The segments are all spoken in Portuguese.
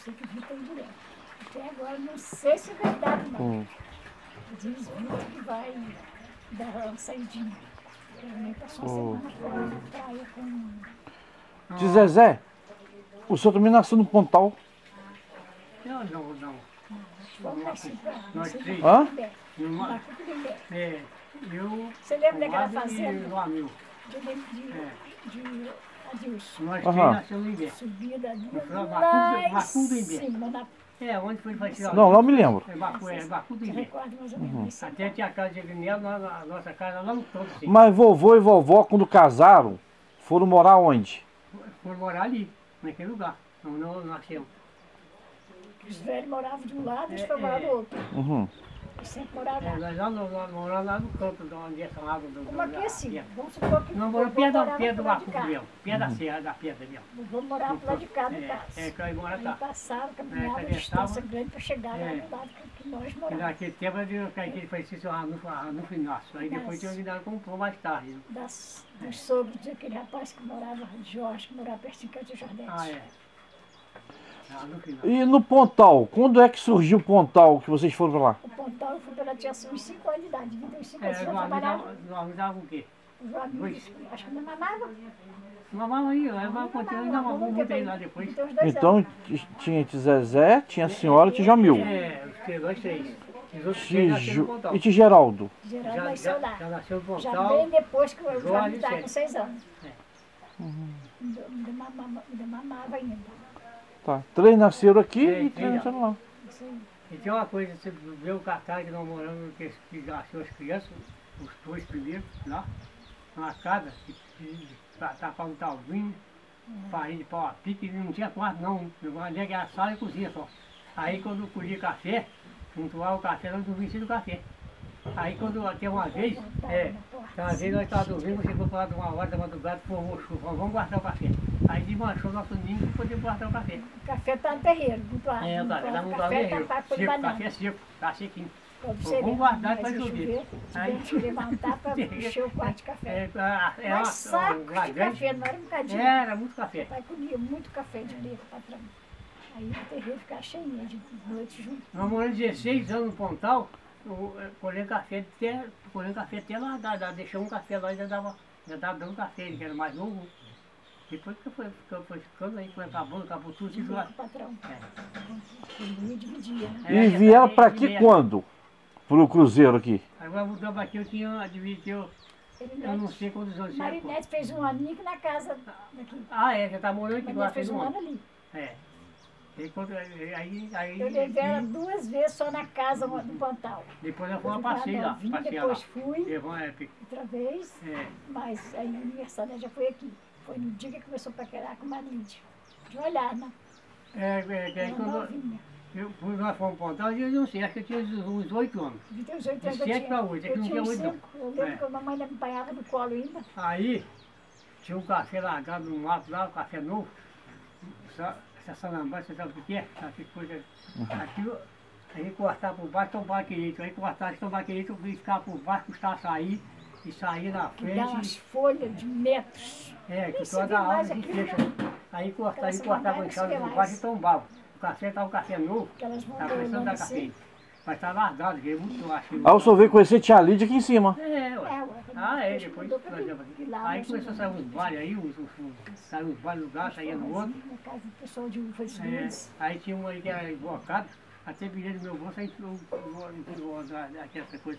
sei que Vitor tem direto. Até agora não sei se é verdade não. Diz Vitor que vai dar uma saidinha. Ele passou uma semana fora na praia com... De Zezé, o senhor também nasceu no Pontal. Não. Vamos lá, sim, Nós três. Hã? Você lembra daquela o fazenda? o Amil. De Adilson. Nós Aham. três nascemos em Imbé. Subida Bacu lá do em Imbé. cima, na... Onde foi fazer? Não, não me lembro. Bacu do Você Imbé. recorda mais ou menos isso? Até tinha a casa de Agnello, a nossa casa lá no topo, sim. Mas vovô e vovó, quando casaram, foram morar onde? Foram morar ali, naquele lugar. Não nascemos. Os velhos moravam de um lado e os foram morar do outro. Uhum. E sempre moravam lá. Nós moramos lá no canto, de onde é essa água do... Como aqui assim, vamos supor que... Não, eu moramos vou morar perto do pro lado de Bacu cá. mesmo. Perto da serra, da pedra mesmo. Vou morar pro lado de cá, no caso. Que aí mora Aí tá. passaram, caminhavam É, a distância grande para chegar lá É. no lado que nós E morávamos. naquele tempo ele foi assim, o Ranulfo Inácio. Aí depois tinha virado comprou mais tarde. Né? Dos sogros daquele rapaz que morava, Jorge, que morava perto de Canto Jordete. É. Ranulfo Inácio. E no Pontal, quando é que surgiu o Pontal que vocês foram pra lá? O Pontal, eu fui pela tia uns 5 anos de idade. Vindo uns 5 anos, eu No trabalhava. amigo dava o quê? O amigo, acho que não mamava. Mamava aí, eu continuei ainda mamou muito aí lá depois. Então, uns 2 Então anos. tinha tia Zezé, tinha a senhora e tia Jamil. Nós três. Os outros três nasceram no Pontal. E tia Geraldo. Geraldo nasceu lá. Já nasceu no Já Pontal. bem depois que eu já Jorge estava com Sete. 6 anos. É. Ainda mamava ainda. Tá. 3 nasceram aqui É, e 3 nasceram lá. Isso aí. E tem uma coisa, você vê o cartaz que nós moramos, que nasceu as crianças, os 2 primeiros, lá, numa casa, que tacava um talvinho, farinha de pau a pique, e não tinha quarto não, ali era sala e cozinha só. Aí quando colhia café, juntuava o café, nós dormíamos no café. Aí quando até uma vez, nós estávamos dormindo, chegou para lá de 1 hora da madrugada, formou chuva, vamos guardar o café. Aí desmanchou o nosso ninho para poder guardar o café. O café está no terreiro, muito alto. O café está muito café tá para colher banana. café seco, está sequinho. Quando você Vamos vê, guardar mas para se chover. Tivemos que levantar para encher o quarto de café. Mas sacos de grande. café, não era um bocadinho. Era muito café. O pai comia muito café de leite, patrão. Aí o terreiro ficava cheinho de noite junto. Nós moramos 16 anos no Pontal, colhendo café até lá, deixamos um café lá e já dava dando café, ele que era mais novo. Depois que foi ficando aí, foi acabou tudo, se O patrão. Ele dividia, né? E vieram pra aqui quando? Pro cruzeiro aqui? Agora mudamos aqui, eu tinha admitido, eu não sei quantos anos tinha. Marinete fez um aninho aqui na casa daqui. Já tá morando aqui agora, Marinete fez um ano ali. É. Aí, Eu levei ela 2 vezes só na casa do Pontal. depois eu fui a passeio lá, passear lá. Depois fui Levou outra vez, mas aí o aniversário já foi aqui. Foi no dia que começou a paquerar com o marido. De olhar, né? Aí quando nós fomos para Pontal, eu não sei, acho que eu tinha uns 8 anos. Tem uns 8 anos De 7 para 8, aqui não tinha 8 não. Eu lembro que a mamãe me apanhava no colo ainda. Aí tinha um café largado no mato lá, um café novo. Essa salambaça, você sabe o que é? Que coisa. Aquilo, aí cortava por baixo, tomava direito. Aí cortava, tomava direito, ficava por baixo, custava sair e sair na frente. Dá umas folhas de metros. Que toda a árvore de fecha. Aí cortava o enxada por baixo e tombava. O café estava um café novo, estava precisando dar café. Mas está largado, que é muito ácido. Aí o senhor veio conhecer tia Lídia aqui em cima. Depois aí começou a sair uns vales aí, saiu uns vales no lugar, saía no outro. Na casa do pessoal de Ufas Nunes. Aí tinha um aí que era invocado, até pedindo do meu bolso, aí entrou aquela coisa.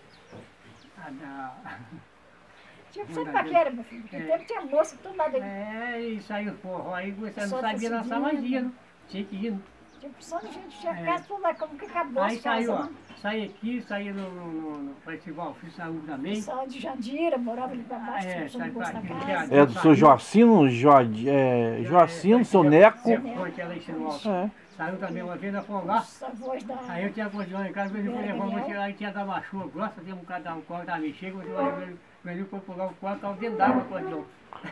Tinha que ser paquera, meu filho, porque tempo tinha moça todo lado aí. E saiu forró, aí você não sabia dançar mais dia, não. Tinha que ir, não. Tinha opção de gente, tinha casa por lá, como que acabou Aí as casas, saiu, ó, né? saía aqui, saía no Festival Fiz Saúde também. Pessoal de Jandira, morava ali pra baixo, tinha opção de sai gosto pra na aqui, casa. É do seu Joacino, Joacino, seu Neco. Ponte ela enchendo alto. É. Saiu também uma vez, nós fomos lá. Os avós da... Aí eu tinha acordeão em casa, eu fui levar você, aí tinha dado uma chuva grossa, tinha um cara, um corte da mexer, o velho foi pular o quarto, estava dentro d'água o acordeão.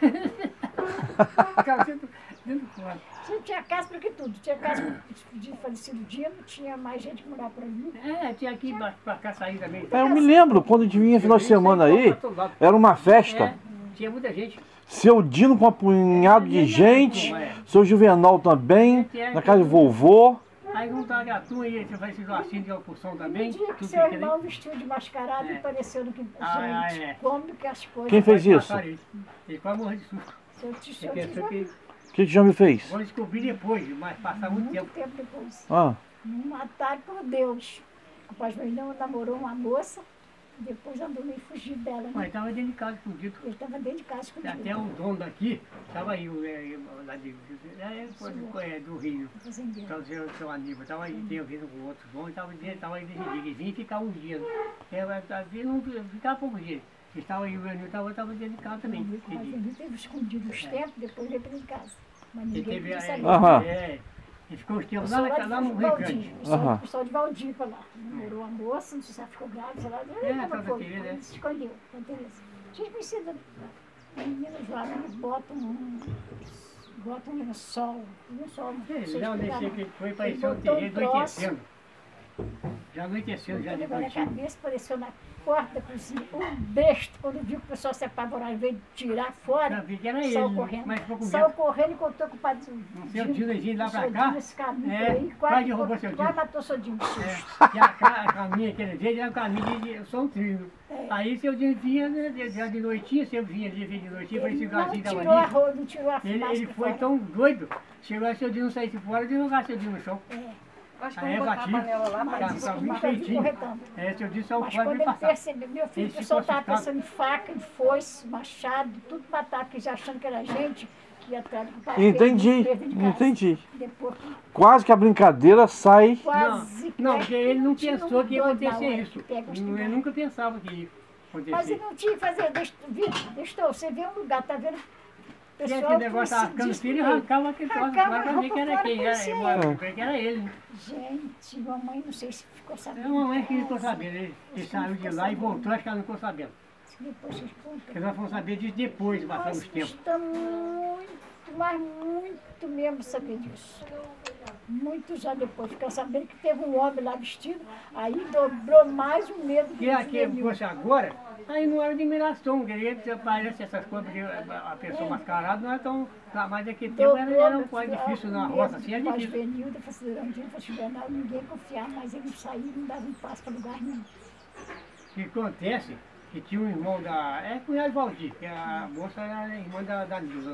Ficava dentro do quarto. Tinha casa para que tudo. Tinha casa de falecido Dino, tinha mais gente que morava por ali. Tinha aqui pra cá sair também. Eu me lembro, quando a gente vinha final de semana aí, era uma festa. Tinha muita gente. Seu Dino com um punhado de gente, seu Juvenal também, na casa de vovô. Aí juntaram a turma e você vai se doar assim de opção também. No dia que tudo seu pequeno. irmão vestiu de mascarado e apareceu no que. Gente, como que as coisas. Quem fez isso? Passaram ele quase morreu de susto. Seu tio Ele pensou que O que o Jambi fez? vou descobrir depois, mas passar muito tempo. tempo depois. Ah, Não mataram por Deus. O Pasmelhão namorou uma moça, depois andou meio fugido dela. Né? Mas estava dentro de casa escondido. Ele estava dentro de casa escondido. Até o dono daqui, estava aí, lá do Rio. Fazendeiro. Então, seu Aníbal, estava aí, tinha vindo com outros donos, estava aí desse dia. Ele vinha e ficava uns dias. Não ficava poucos dias. Estava aí, o Enil estava dentro de casa também. O Pasmelhão teve escondido uns tempos, depois veio para em casa. Mas Ele ninguém teve, podia saber. Aham. ele ficou uns tempos Só lá no Rio Grande. O pessoal de Valdívia lá. Namorou a moça, não sei se ela ficou grávida, sei lá. Santa Foi, Teresa, ele se escondeu, Santa Teresa. Tinha conhecido a menina Joana, eles botam um sol, não sei Já explicar, nesse não. que foi, Ele pareceu um botou terreiro troço, anoitecendo. Já anoitecendo, já de botou na noitinho. cabeça, apareceu na porta da cozinha. Um besta, quando viu que o pessoal se apavorar, veio tirar Já fora, vi que era saiu ele, correndo. mas ficou com Saiu medo. correndo e contou com o padre. Seu Dino lá pra Seu cá, Dino, esse caminho é, por aí, quase derrubou seu quase Dino. matou seu Dino. de susto. E a caminha que ele veio era um caminho de São Trilho. Aí seu Dino vinha, né, já de noitinha, sempre vinha de noitinha, parecia que o gatinho estava tirou a ali. roda, não tirou a fumaça Ele pra foi fora. tão doido, chegou a seu Dino saísse fora e jogar seu Dino no chão. Acho que Aí eu vou botar a bati, panela lá pra Mas tá, isso tá que bem nunca vi feitinho. corretando. Seu Dino saiu Mas fora quando e ele passar. percebeu, meu filho, Ele o pessoal ficou estava assustado. pensando em faca, em foice, machado, tudo matado, porque já achando que era gente que ia atrás do pai. entendi, Fez de casa. entendi. Depois, Quase que a brincadeira sai. quase Não, porque ele não tinha um pensou que ia doido na acontecer hora isso. que pega os Ele cigarros. nunca pensava que ia Mas acontecer. ele não tinha que fazer, deixou, você vê um lugar, tá vendo? Se Pessoal, aquele negócio estava ficando filho, ele arrancava aquele troço, Arrancava mas a pra ver que era roupa quem, fora, parecia que era ele. Gente, mamãe não sei se ficou É sabendo. uma mãe que não ficou sabendo, ele saiu de lá e voltou, acho que ela não ficou sabendo. Depois vocês contam. Porque nós fomos saber disso depois, passando Nós os tempos. estamos muito, mas muito mesmo saber disso. Muito já depois. Ficou sabendo que teve um homem lá vestido, aí dobrou mais o medo do E aqui menino. fosse agora, aí não era admiração, porque parece essas coisas, porque a pessoa mascarada não é tão. Mas naquele tempo era um pouco difícil na roça, assim é Mas difícil. Benilda, Facilirandinho, Facilirandinho, ninguém confiava, mas ele saía, não dava um passo para lugar nenhum. O que acontece que tinha um irmão da. É cunhado de Valdir, que a moça era irmã da Nilza,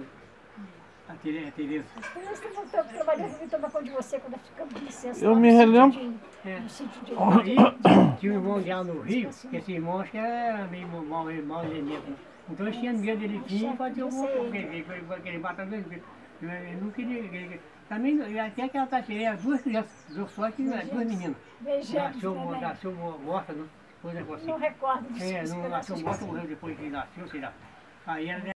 a Tereza. Por isso que eu trabalhei comigo, tomar conta de você quando ficamos de licença. Eu lá me no sítio relembro. É. No sítio de Aí tinha um irmão dela no Rio, que esse irmão acho que era meio mal elemento. Então eu tinha medo dele vir e fazer alguma coisa, aquele batendo ele. Eu não queria. Também, até que ela tá cheia, duas crianças, duas meninas. Vejamos, né? Nasceu morta, não? Foi um negócio Não assim. recordo disso. Não nasceu morta, morreu depois que nasceu, sei lá. Aí ela